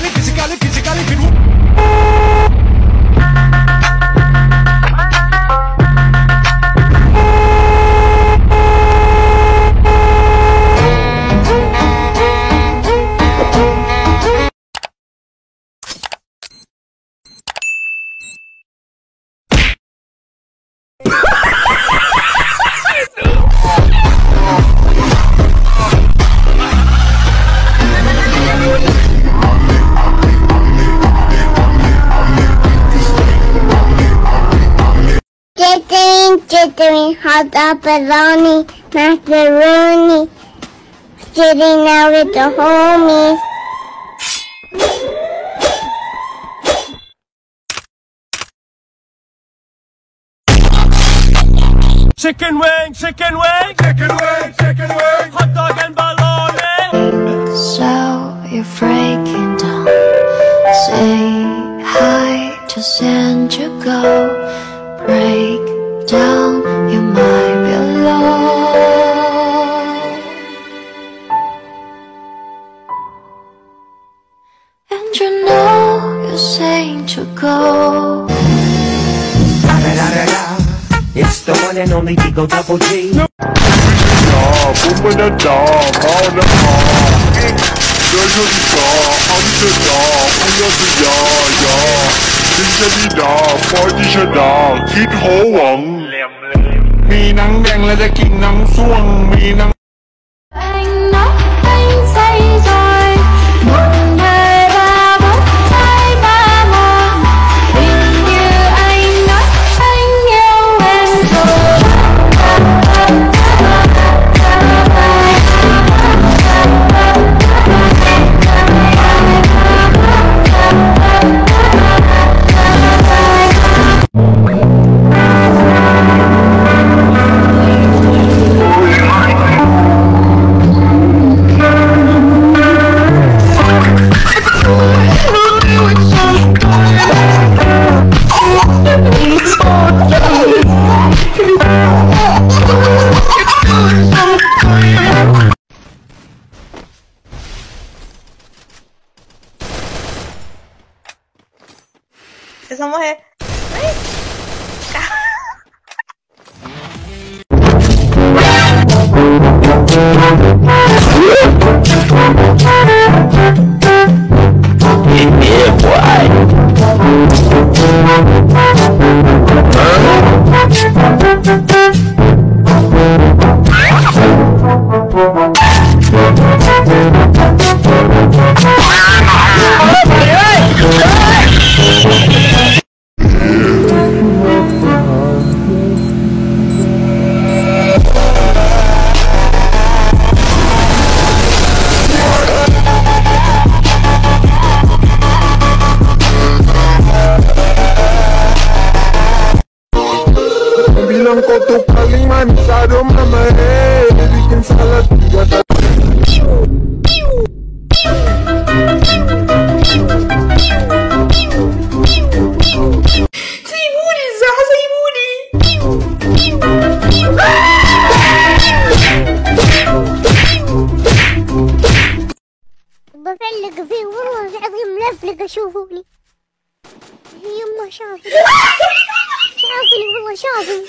Chicken, hot pepperoni, macaroni, sitting out with the homies. Chicken wing, chicken wing, chicken wing, chicken wing, hot dog and bologna. So you're breaking down. Say hi to send you go. Break down, you might be alone. And you know you're saying to go. It's the one and only Digo Double G. Anh nói anh say rồi. Một ngày ba bốn hai ba một. Hình như anh nói anh yêu em rồi. Esa mujer. Kau tuh paling manis, aduh mama, bikin salad juga. Seimuni, Zah, Seimuni. بفلق فيه والله العظيم ملفلق اشوفوني. يما شافني شافني والله شافني.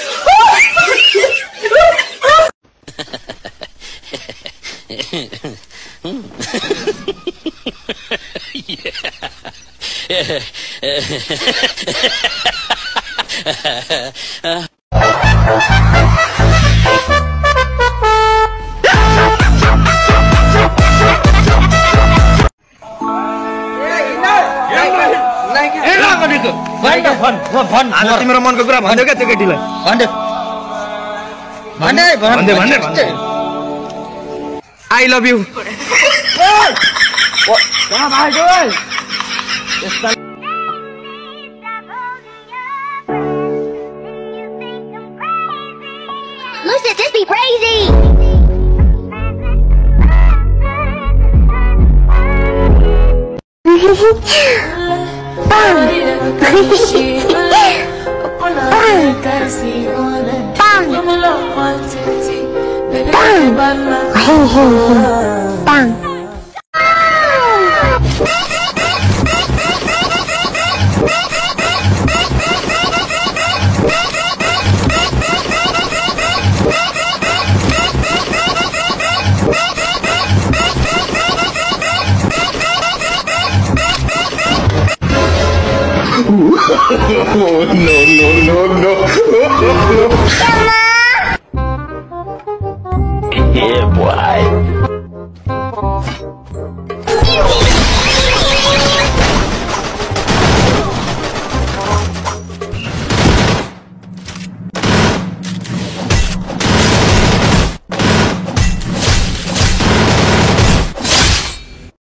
I love you. Look at this be crazy. Bang. Bang. no, no, no, no.